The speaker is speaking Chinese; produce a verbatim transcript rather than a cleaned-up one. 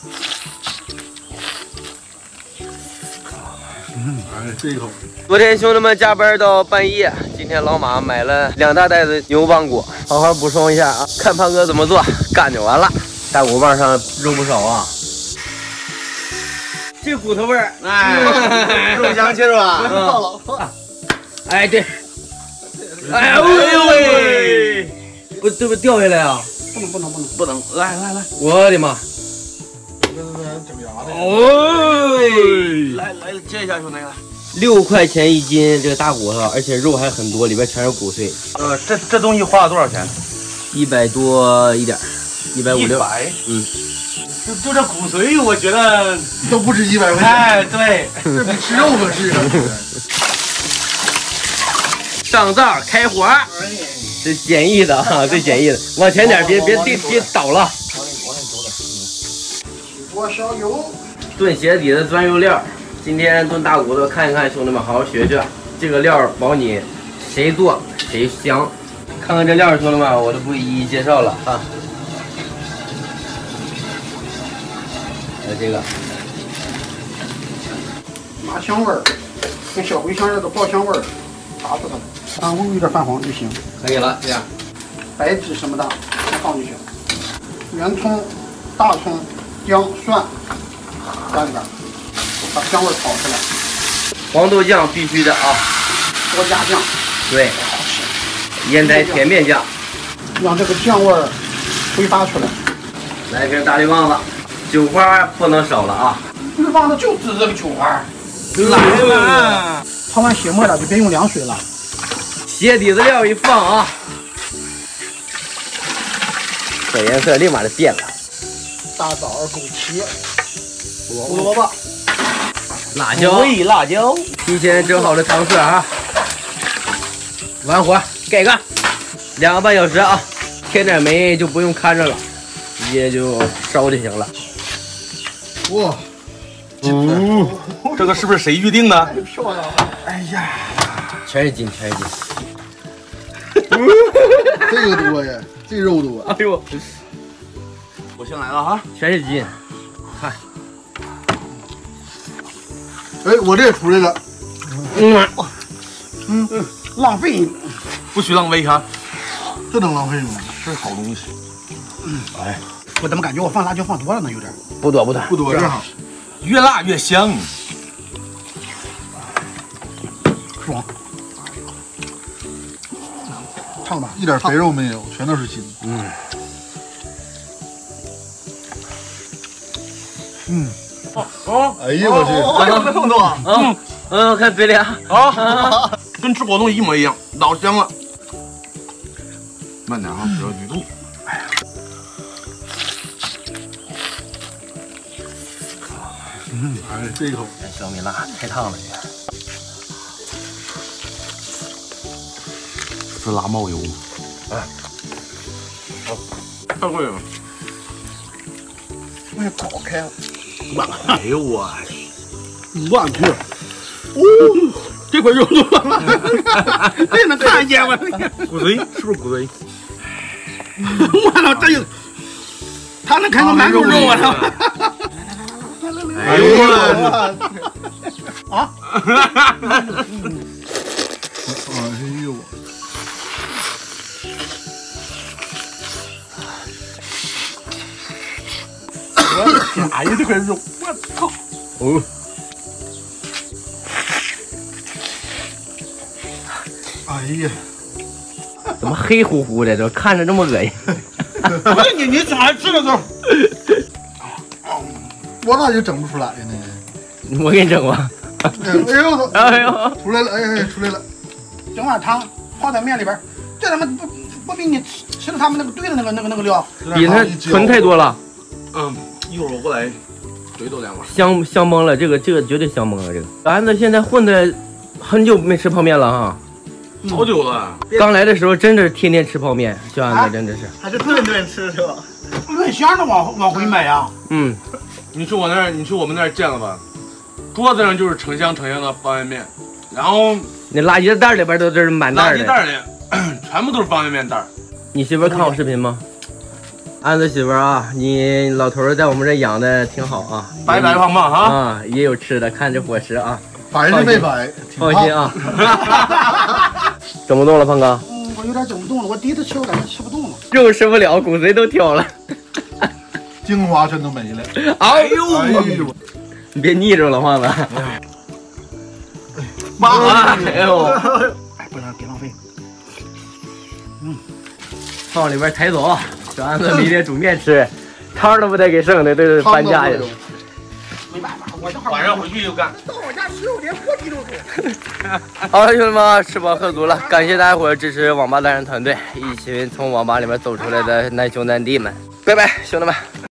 嗯，哎，这一口。 昨天兄弟们加班到半夜，今天老马买了两大袋子牛棒骨，好好补充一下啊！看胖哥怎么做，干就完了。大骨棒上肉不少啊，这骨头味儿， 哎，肉香气是吧？ 嗯，哎对，哎呦喂，不这不掉下来啊？ 不能不能不能不能，来来来，我的妈！ 整牙的。 哦， 来来接一下兄弟来。 六块钱一斤这个大骨头，而且肉还很多，里边全是骨髓。 呃，这这东西花了多少钱？ 一百多一点，一百五六。 百， 嗯， 就就这骨髓，我觉得都不止一百块钱。 哎，对， 这比吃肉可是啊。 上灶开火，这简易的啊，最简易的。往前点，别别别别倒了。 多少油？ 炖鞋底的钻油料。今天炖大骨头，看一看兄弟们，好好学学这个料，保你谁做谁香。看看这料，兄弟们，我就不一一介绍了啊。还有这个麻香味儿，跟小茴香似的爆香味儿，打死它，让肉有点泛黄就行。 可以了，这样。 白芷什么的先放进去，圆葱、大葱、姜、蒜拌着，把香味炒出来。 黄豆酱必须的啊， 多加酱， 对， 好吃。 烟台甜面酱， 让这个酱味儿挥发出来。 来一瓶大绿棒子，酒花不能少了啊。 绿棒子就指这个酒花。 来嘛！ 焯完血沫了就别用凉水了。 鞋底子料一放啊，这颜色立马就变了。 大枣、枸杞、胡萝卜、 辣椒， 对，辣椒， 提前蒸好的糖色啊，完火盖盖，两个半小时啊，添点煤就不用看着了，直接就烧就行了。 哇， 嗯，这个是不是谁预定的？ 太漂亮了！哎呀， 全是筋，全是筋。 这个多呀，这肉多。 哎呦， 我先来了哈， 全是筋，看， 哎，我这也出来了。 嗯， 嗯，浪费， 不许浪费哈， 这能浪费吗？ 这是好东西。 哎，我怎么感觉我放辣椒放多了呢？有点不多不多不多，正好越辣越香。 爽。烫吧，一点肥肉没有，全都是筋。 嗯嗯， 哦， 哎呀我去， 哎呦，这么多， 嗯嗯，看嘴里啊， 啊，跟吃果冻一模一样，老香了。慢点啊，不要剧透。 嗯，哎，这一口小米辣太烫了， 是辣冒油。 哎， 好，太会了。 我也搞开了。 哎呦我， 我去，哦，这块肉多，这能看见吗？ 骨髓是不是骨髓？ 我操，这有，他能看到满口肉啊！ 哎呦我， 啊！哎呦！我的天！哎呀，这块肉，我操！ 哦， 哎呀， 怎么黑乎乎的，这看着这么恶心？ 不是你，你咋吃了都？我咋就整不出来呢？ 我给你整吧。 哎呦， 哎呦， 出来了！哎哎，出来了！整碗汤泡在面里边，这他妈不不比你吃吃了他们那个兑的那个那个那个料， 比它纯太多了， 嗯，一会儿我过来怼多两碗。 香香懵了，这个这个绝对香懵了。这个丸子现在混的很久没吃泡面了哈， 好久了。 刚来的时候真的是天天吃泡面，小丸子真的是， 还是顿顿吃是吧？ 论箱的往往回买呀。 嗯， 你去我那儿，你去我们那儿见了吧？桌子上就是成箱成箱的方便面，然后那垃圾袋里边都是满袋的。 垃圾袋里全部都是方便面袋。 你媳妇看我视频吗？ 安子媳妇儿啊，你老头儿在我们这养的挺好啊， 白白胖胖哈啊，也有吃的，看这伙食啊， 白是没白， 放心啊。整不动了，胖哥。 嗯，我有点整不动了，我第一次吃，我感觉吃不动了， 肉吃不了，骨髓都挑了。 精华全都没了。 哎呦，哎呦，你别腻着了，胖子。 妈！ 哎呦， 哎，不能别浪费。嗯， 放里边抬走，小安子明天煮面吃，汤都不带给剩的，都是搬家去。 没办法，我这会儿晚上回去就干。 到我家十六点锅底都煮。 好了，兄弟们，吃饱喝足了，感谢大家伙支持网吧大人团队，一群从网吧里面走出来的难兄难弟们，拜拜，兄弟们。